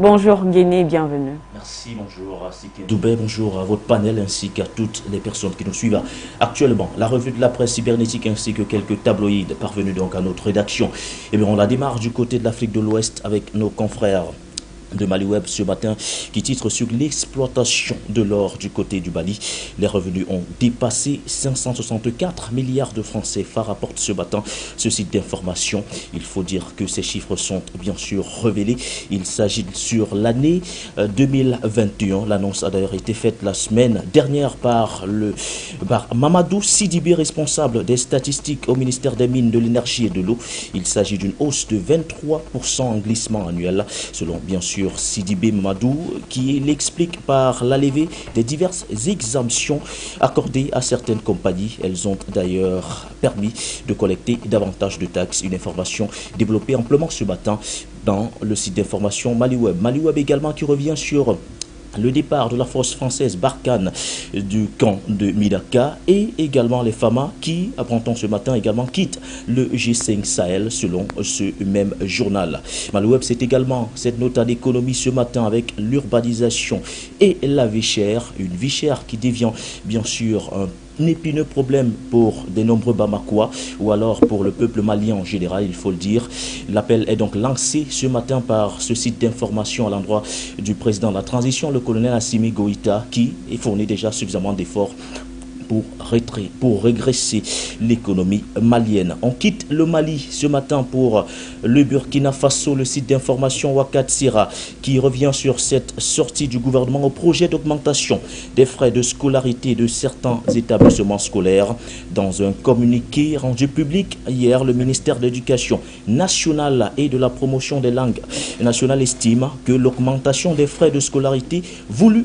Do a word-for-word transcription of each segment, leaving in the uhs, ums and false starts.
Bonjour Guéné, bienvenue. Merci, bonjour à Sike Doubé, bonjour à votre panel ainsi qu'à toutes les personnes qui nous suivent actuellement. La revue de la presse cybernétique ainsi que quelques tabloïds parvenus donc à notre rédaction. Et bien on la démarre du côté de l'Afrique de l'Ouest avec nos confrères de Maliweb ce matin qui titre sur l'exploitation de l'or du côté du Mali. Les revenus ont dépassé cinq cent soixante-quatre milliards de francs C F A, rapporte ce matin ce site d'information. Il faut dire que ces chiffres sont bien sûr révélés. Il s'agit sur l'année deux mille vingt et un. L'annonce a d'ailleurs été faite la semaine dernière par, le, par Mamadou Sidibé, responsable des statistiques au ministère des Mines, de l'Énergie et de l'Eau. Il s'agit d'une hausse de vingt-trois pour cent en glissement annuel, selon bien sûr Sidibé Mamadou, qui l'explique par la levée des diverses exemptions accordées à certaines compagnies. Elles ont d'ailleurs permis de collecter davantage de taxes. Une information développée amplement ce matin dans le site d'information Maliweb. Maliweb également qui revient sur le départ de la force française Barkhane du camp de Midaka et également les F A M A qui, apprend-on ce matin, également quittent le G cinq Sahel selon ce même journal. Maliweb, c'est également cette note à l'économie ce matin avec l'urbanisation et la vie chère, une vie chère qui devient bien sûr un Un épineux problème pour de nombreux Bamakois ou alors pour le peuple malien en général, il faut le dire. L'appel est donc lancé ce matin par ce site d'information à l'endroit du président de la transition, le colonel Assimi Goïta, qui fournit déjà suffisamment d'efforts pour, pour régresser l'économie malienne. On quitte le Mali ce matin pour le Burkina Faso, le site d'information Wakatsira qui revient sur cette sortie du gouvernement au projet d'augmentation des frais de scolarité de certains établissements scolaires. Dans un communiqué rendu public hier, le ministère de l'Éducation nationale et de la promotion des langues nationales estime que l'augmentation des frais de scolarité voulue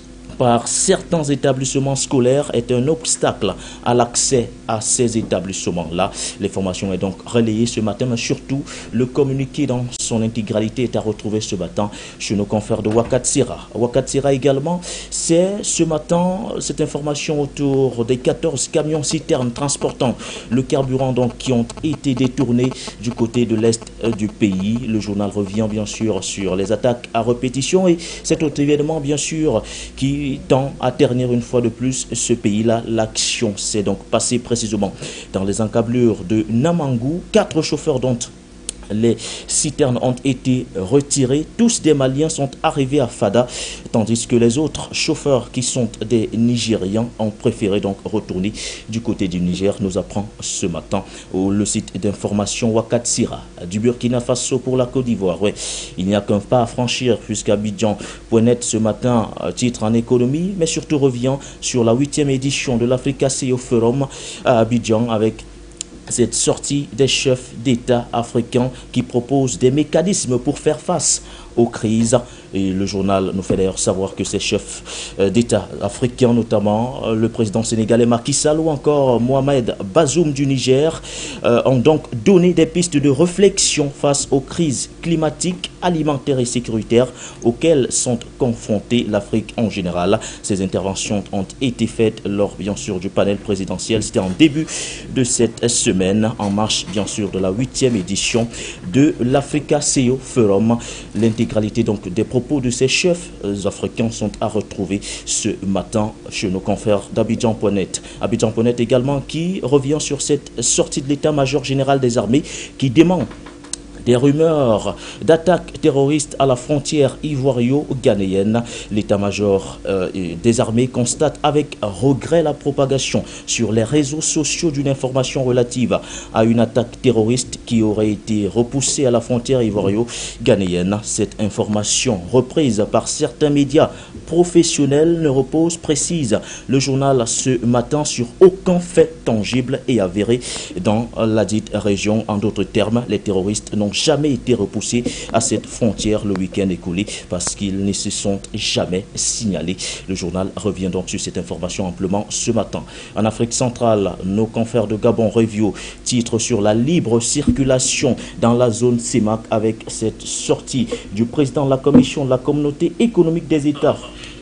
par certains établissements scolaires est un obstacle à l'accès à ces établissements-là. L'information est donc relayée ce matin, mais surtout le communiqué dans son intégralité est à retrouver ce matin chez nos confrères de Wakatsira. Wakatsira également, c'est ce matin cette information autour des quatorze camions citernes transportant le carburant donc qui ont été détournés du côté de l'est du pays. Le journal revient bien sûr sur les attaques à répétition et cet autre événement bien sûr qui tend à ternir une fois de plus ce pays-là. L'action s'est donc passée précisément dans les encablures de Namangou. Quatre chauffeurs dont les citernes ont été retirés. Tous des Maliens sont arrivés à Fada, tandis que les autres chauffeurs qui sont des Nigérians ont préféré donc retourner du côté du Niger, nous apprend ce matin le site d'information Wakatsira du Burkina Faso pour la Côte d'Ivoire. Ouais, il n'y a qu'un pas à franchir puisqu'à Abidjan point net ce matin titre en économie, mais surtout revient sur la huitième édition de l'Africa C E O Forum à Abidjan avec cette sortie des chefs d'État africains qui proposent des mécanismes pour faire face aux crises. Et le journal nous fait d'ailleurs savoir que ces chefs d'État africains, notamment le président sénégalais Macky Sall ou encore Mohamed Bazoum du Niger, euh, ont donc donné des pistes de réflexion face aux crises climatiques, alimentaires et sécuritaires auxquelles sont confrontées l'Afrique en général. Ces interventions ont été faites lors bien sûr du panel présidentiel. C'était en début de cette semaine, en marche bien sûr de la huitième édition de l'Africa C E O Forum. L'intégralité donc des propos de ces chefs africains sont à retrouver ce matin chez nos confrères d'Abidjan point net. Abidjan point net également qui revient sur cette sortie de l'état-major général des armées qui dément des rumeurs d'attaques terroristes à la frontière ivoirio-ghanéenne. L'état-major euh, des armées constate avec regret la propagation sur les réseaux sociaux d'une information relative à une attaque terroriste qui aurait été repoussée à la frontière ivoirio-ghanéenne. Cette information, reprise par certains médias professionnels, ne repose, précise le journal ce matin, sur aucun fait tangible et avéré dans la dite région. En d'autres termes, les terroristes n'ont jamais été repoussés à cette frontière le week-end écoulé parce qu'ils ne se sont jamais signalés. Le journal revient donc sur cette information amplement ce matin. En Afrique centrale, nos confrères de Gabon Review titrent sur la libre circulation dans la zone C E M A C avec cette sortie du président de la commission de la communauté économique des États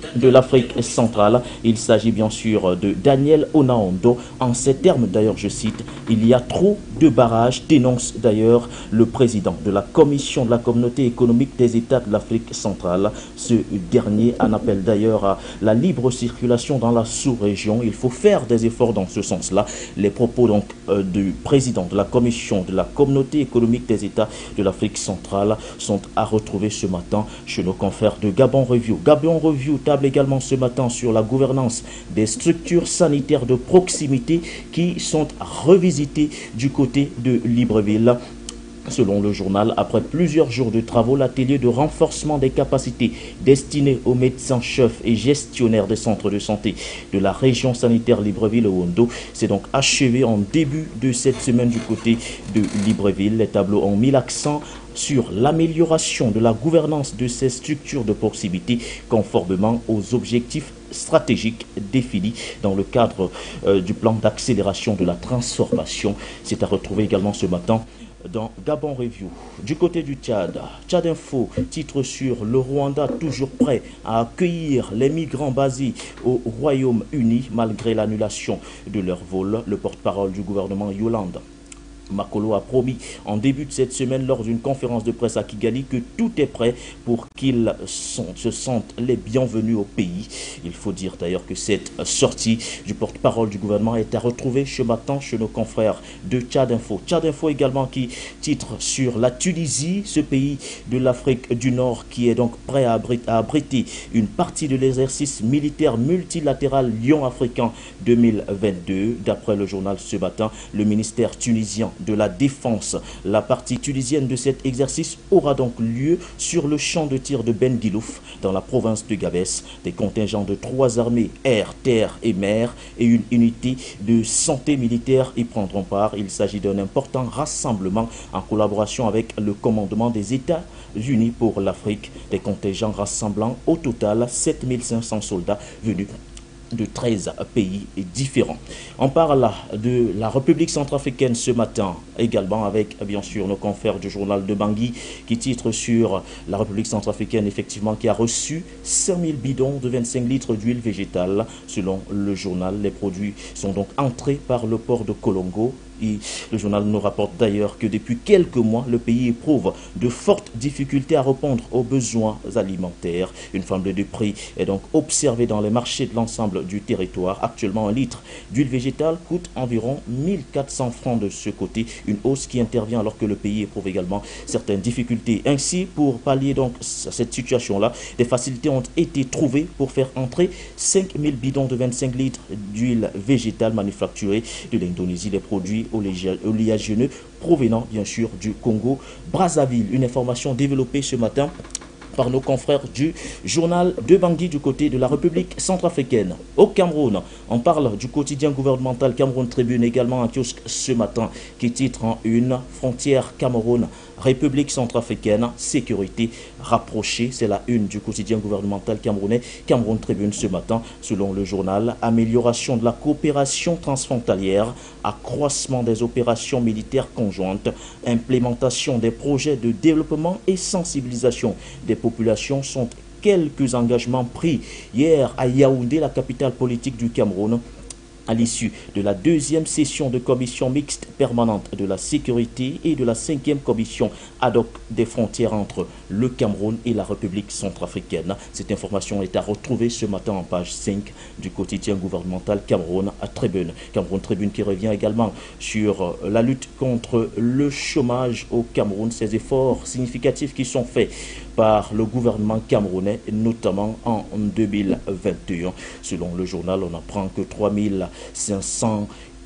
de l'Afrique centrale. Il s'agit bien sûr de Daniel Onaondo. En ces termes, d'ailleurs, je cite, il y a trop de barrages, dénonce d'ailleurs le président de la Commission de la Communauté économique des États de l'Afrique centrale. Ce dernier en appelle d'ailleurs à la libre circulation dans la sous-région. Il faut faire des efforts dans ce sens-là. Les propos donc euh, du président de la Commission de la Communauté économique des États de l'Afrique centrale sont à retrouver ce matin chez nos confrères de Gabon Review. Gabon Review table également ce matin sur la gouvernance des structures sanitaires de proximité qui sont revisitées du côté de Libreville. Selon le journal, après plusieurs jours de travaux, l'atelier de renforcement des capacités destiné aux médecins-chefs et gestionnaires des centres de santé de la région sanitaire Libreville-Ouondo s'est donc achevé en début de cette semaine du côté de Libreville. Les tableaux ont mis l'accent sur l'amélioration de la gouvernance de ces structures de proximité conformément aux objectifs stratégiques définis dans le cadre euh, du plan d'accélération de la transformation. C'est à retrouver également ce matin dans Gabon Review. Du côté du Tchad, Tchad Info titre sur le Rwanda toujours prêt à accueillir les migrants basés au Royaume-Uni malgré l'annulation de leur vol. Le porte-parole du gouvernement Yolande Makolo a promis en début de cette semaine lors d'une conférence de presse à Kigali que tout est prêt pour qu'ils se sentent les bienvenus au pays. Il faut dire d'ailleurs que cette sortie du porte-parole du gouvernement est à retrouver ce matin chez nos confrères de Tchad Info. Tchad Info également qui titre sur la Tunisie, ce pays de l'Afrique du Nord qui est donc prêt à abriter, à abriter une partie de l'exercice militaire multilatéral Lion africain deux mille vingt-deux. D'après le journal ce matin, le ministère tunisien de la Défense. La partie tunisienne de cet exercice aura donc lieu sur le champ de tir de Ben Gilouf dans la province de Gabès. Des contingents de trois armées, air, terre et mer et une unité de santé militaire y prendront part. Il s'agit d'un important rassemblement en collaboration avec le commandement des États-Unis pour l'Afrique. Des contingents rassemblant au total sept mille cinq cents soldats venus de treize pays différents. On parle de la République centrafricaine ce matin, également avec bien sûr nos confrères du journal de Bangui qui titre sur la République centrafricaine effectivement qui a reçu cinq mille bidons de vingt-cinq litres d'huile végétale. Selon le journal, les produits sont donc entrés par le port de Kolongo. Et le journal nous rapporte d'ailleurs que depuis quelques mois, le pays éprouve de fortes difficultés à répondre aux besoins alimentaires. Une flambée de prix est donc observée dans les marchés de l'ensemble du territoire. Actuellement, un litre d'huile végétale coûte environ mille quatre cents francs de ce côté. Une hausse qui intervient alors que le pays éprouve également certaines difficultés. Ainsi, pour pallier donc à cette situation-là, des facilités ont été trouvées pour faire entrer cinq mille bidons de vingt-cinq litres d'huile végétale manufacturée de l'Indonésie. Les produits oléagineux provenant bien sûr du Congo Brazzaville. Une information développée ce matin par nos confrères du journal de Bangui du côté de la République centrafricaine. Au Cameroun, on parle du quotidien gouvernemental Cameroun Tribune également en kiosque ce matin qui titre en une frontière Cameroun République centrafricaine, sécurité rapprochée. C'est la une du quotidien gouvernemental camerounais Cameroun Tribune ce matin. Selon le journal, amélioration de la coopération transfrontalière, accroissement des opérations militaires conjointes, implémentation des projets de développement et sensibilisation des populations sont quelques engagements pris hier à Yaoundé, la capitale politique du Cameroun, à l'issue de la deuxième session de commission mixte permanente de la sécurité et de la cinquième commission ad hoc des frontières entre le Cameroun et la République centrafricaine. Cette information est à retrouver ce matin en page cinq du quotidien gouvernemental Cameroun à Tribune. Cameroun Tribune qui revient également sur la lutte contre le chômage au Cameroun, ces efforts significatifs qui sont faits par le gouvernement camerounais, notamment en deux mille vingt et un. Selon le journal, on apprend que trois mille cinq cents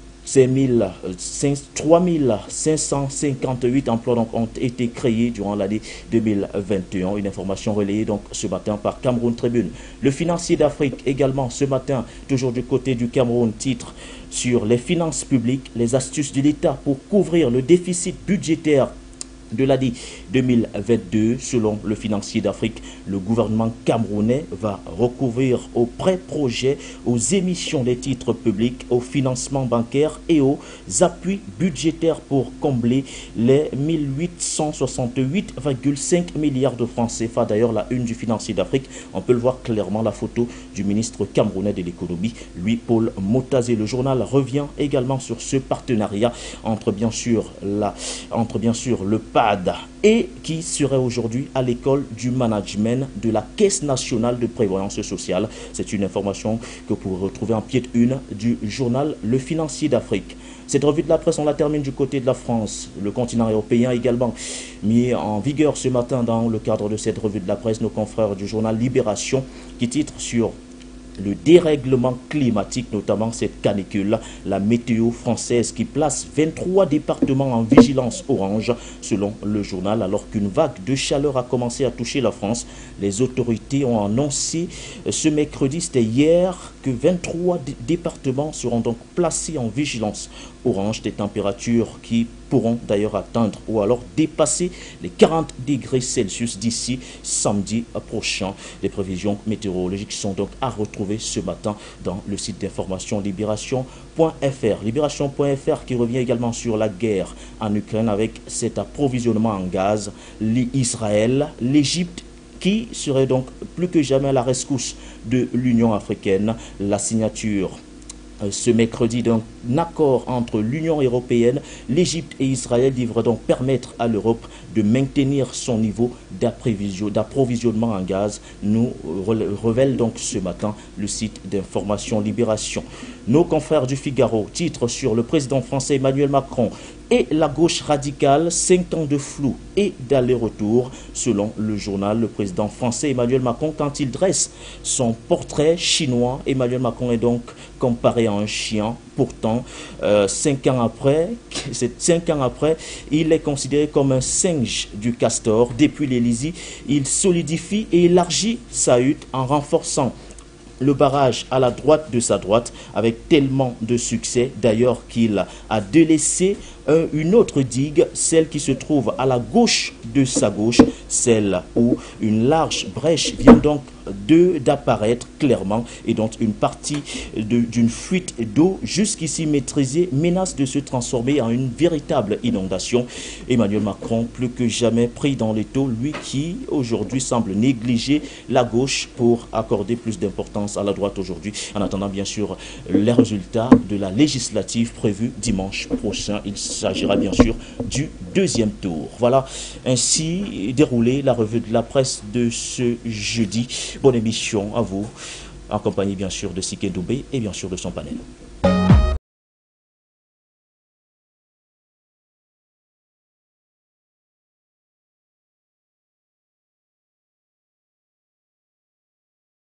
trois mille cinq cent cinquante-huit emplois donc ont été créés durant l'année deux mille vingt et un. Une information relayée donc ce matin par Cameroun Tribune. Le financier d'Afrique également ce matin, toujours du côté du Cameroun, titre sur les finances publiques, les astuces de l'État pour couvrir le déficit budgétaire de l'année deux mille vingt-deux. Selon le Financier d'Afrique, le gouvernement camerounais va recourir aux prêts-projets, aux émissions des titres publics, au financement bancaire et aux appuis budgétaires pour combler les mille huit cent soixante-huit virgule cinq milliards de francs C F A. D'ailleurs, la une du Financier d'Afrique, on peut le voir clairement, la photo du ministre camerounais de l'économie, lui, Paul Motazé. Le journal revient également sur ce partenariat entre bien sûr, la, entre bien sûr le P A D et qui serait aujourd'hui à l'école du management de la Caisse nationale de prévoyance sociale. C'est une information que vous pouvez retrouver en pied de une du journal Le Financier d'Afrique. Cette revue de la presse, on la termine du côté de la France. Le continent européen également mis en vigueur ce matin dans le cadre de cette revue de la presse. Nos confrères du journal Libération qui titrent sur le dérèglement climatique, notamment cette canicule, la météo française qui place vingt-trois départements en vigilance orange, selon le journal, alors qu'une vague de chaleur a commencé à toucher la France. Les autorités ont annoncé ce mercredi, c'était hier, que vingt-trois départements seront donc placés en vigilance orange, des températures qui pourront d'ailleurs atteindre ou alors dépasser les quarante degrés Celsius d'ici samedi prochain. Les prévisions météorologiques sont donc à retrouver ce matin dans le site d'information libération point F R. libération point F R qui revient également sur la guerre en Ukraine avec cet approvisionnement en gaz, l'Israël, l'Égypte qui serait donc plus que jamais à la rescousse de l'Union africaine. La signature ce mercredi d'un accord entre l'Union européenne, l'Égypte et Israël devrait donc permettre à l'Europe de maintenir son niveau d'approvisionnement en gaz, nous révèle donc ce matin le site d'information Libération. Nos confrères du Figaro titrent sur le président français Emmanuel Macron et la gauche radicale, cinq ans de flou et d'aller-retour. Selon le journal, le président français Emmanuel Macron, quand il dresse son portrait chinois, Emmanuel Macron est donc comparé à un chien. Pourtant, euh, cinq ans après, cinq ans après, il est considéré comme un singe du castor. Depuis l'Élysée, il solidifie et élargit sa hutte en renforçant le barrage à la droite de sa droite avec tellement de succès d'ailleurs qu'il a délaissé euh, une autre digue, celle qui se trouve à la gauche de sa gauche, celle où une large brèche vient donc de d'apparaître clairement et donc une partie d'une fuite d'eau jusqu'ici maîtrisée menace de se transformer en une véritable inondation. Emmanuel Macron plus que jamais pris dans les taux, lui qui aujourd'hui semble négliger la gauche pour accorder plus d'importance à la droite aujourd'hui, en attendant bien sûr les résultats de la législative prévue dimanche prochain. Il s'agira bien sûr du deuxième tour. Voilà ainsi déroulé la revue de la presse de ce jeudi. Bonne émission à vous, en compagnie bien sûr de Siké Doubé et bien sûr de son panel.